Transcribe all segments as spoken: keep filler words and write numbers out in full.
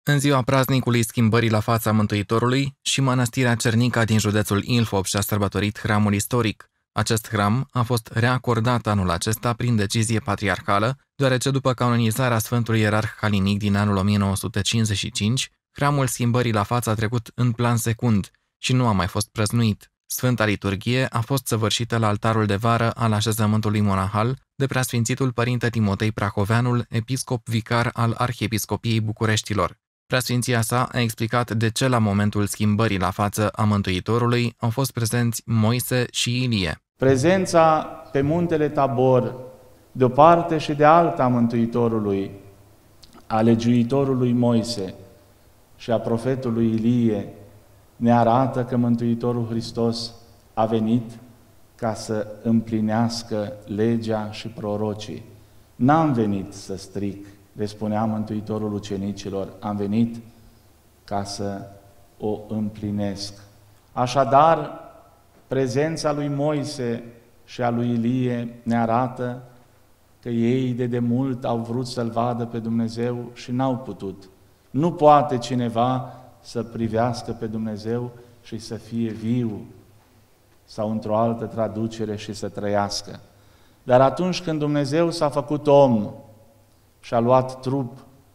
În ziua praznicului Schimbării la Fața Mântuitorului, și Mănăstirea Cernica din județul Ilfov și-a sărbătorit hramul istoric. Acest hram a fost reacordat anul acesta prin decizie patriarhală, deoarece după canonizarea Sfântului Ierarh Calinic din anul o mie nouă sute cincizeci și cinci, hramul Schimbării la Față a trecut în plan secund și nu a mai fost prăznuit. Sfânta liturghie a fost săvârșită la altarul de vară al așezământului monahal de Preasfințitul Părinte Timotei Prahoveanul, episcop vicar al Arhiepiscopiei Bucureștilor. Preasfinția sa a explicat de ce la momentul schimbării la față a Mântuitorului au fost prezenți Moise și Ilie. Prezența pe muntele Tabor, de o parte și de alta a Mântuitorului, a legiuitorului Moise și a profetului Ilie, ne arată că Mântuitorul Hristos a venit ca să împlinească legea și prorocii. N-am venit să stric, le spunea Mântuitorul ucenicilor, am venit ca să o împlinesc. Așadar, prezența lui Moise și a lui Ilie ne arată că ei de demult au vrut să-L vadă pe Dumnezeu și n-au putut. Nu poate cineva să privească pe Dumnezeu și să fie viu, sau într-o altă traducere și să trăiască. Dar atunci când Dumnezeu s-a făcut om și a luat trup,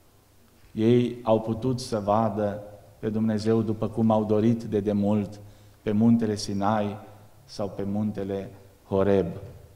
ei au putut să vadă pe Dumnezeu după cum au dorit de demult pe muntele Sinai sau pe muntele Horeb.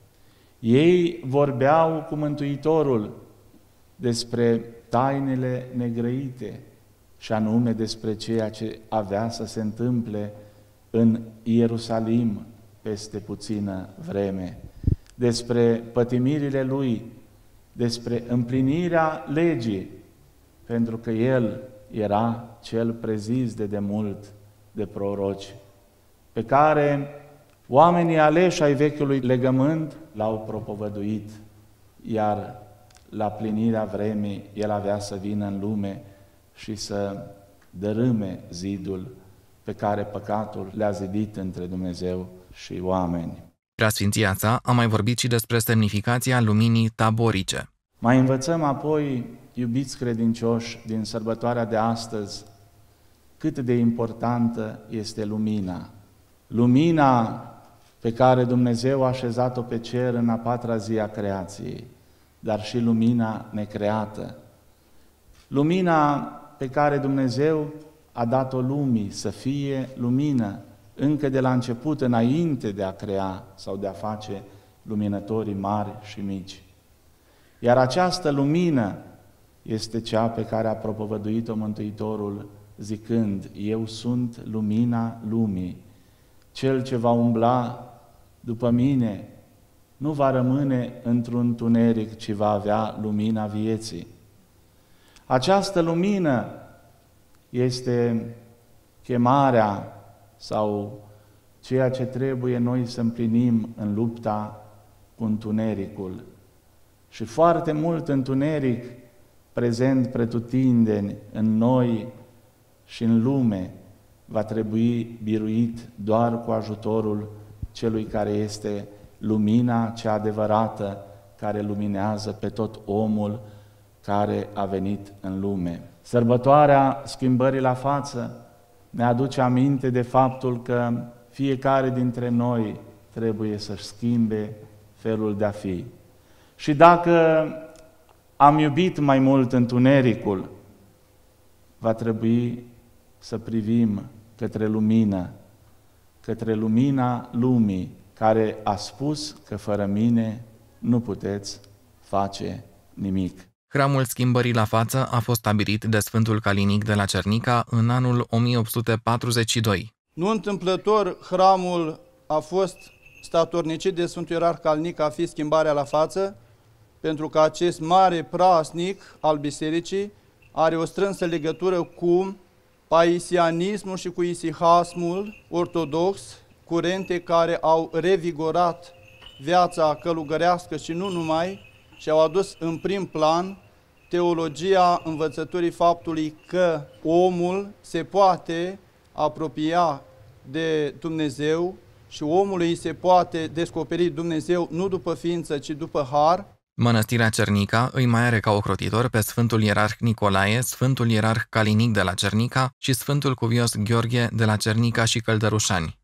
Ei vorbeau cu Mântuitorul despre tainele negrăite și anume despre ceea ce avea să se întâmple în Ierusalim peste puțină vreme, despre pătimirile Lui, despre împlinirea legii, pentru că El era cel prezis de demult de proroci, pe care oamenii aleși ai vechiului legământ l-au propovăduit, iar la plinirea vremii El avea să vină în lume și să dărâme zidul pe care păcatul le-a zidit între Dumnezeu și oameni. Preasfinția sa a mai vorbit și despre semnificația luminii taborice. Mai învățăm apoi, iubiți credincioși, din sărbătoarea de astăzi, cât de importantă este lumina. Lumina pe care Dumnezeu a așezat-o pe cer în a patra zi a creației, dar și lumina necreată. Lumina pe care Dumnezeu a dat-o lumii să fie lumină încă de la început, înainte de a crea sau de a face luminătorii mari și mici. Iar această lumină este cea pe care a propovăduit-o Mântuitorul zicând: eu sunt lumina lumii. Cel ce va umbla după mine nu va rămâne într-un întuneric, ci va avea lumina vieții. Această lumină este chemarea sau ceea ce trebuie noi să împlinim în lupta cu întunericul. Și foarte mult întuneric prezent pretutindeni în noi și în lume va trebui biruit doar cu ajutorul celui care este lumina cea adevărată, care luminează pe tot omul care a venit în lume. Sărbătoarea Schimbării la Față ne aduce aminte de faptul că fiecare dintre noi trebuie să-și schimbe felul de a fi. Și dacă am iubit mai mult întunericul, va trebui să privim către lumină, către lumina lumii, care a spus că fără mine nu puteți face nimic. Hramul Schimbării la Față a fost stabilit de Sfântul Calinic de la Cernica în anul o mie opt sute patruzeci și doi. Nu întâmplător, hramul a fost statornicit de Sfântul Ierarh Calinic a fi Schimbarea la Față, pentru că acest mare praznic al Bisericii are o strânsă legătură cu paisianismul și cu isihasmul ortodox, curente care au revigorat viața călugărească și nu numai, și au adus în prim plan teologia învățăturii faptului că omul se poate apropia de Dumnezeu și omului se poate descoperi Dumnezeu nu după ființă, ci după har. Mănăstirea Cernica îi mai are ca ocrotitor pe Sfântul Ierarh Nicolae, Sfântul Ierarh Calinic de la Cernica și Sfântul Cuvios Gheorghe de la Cernica și Căldărușani.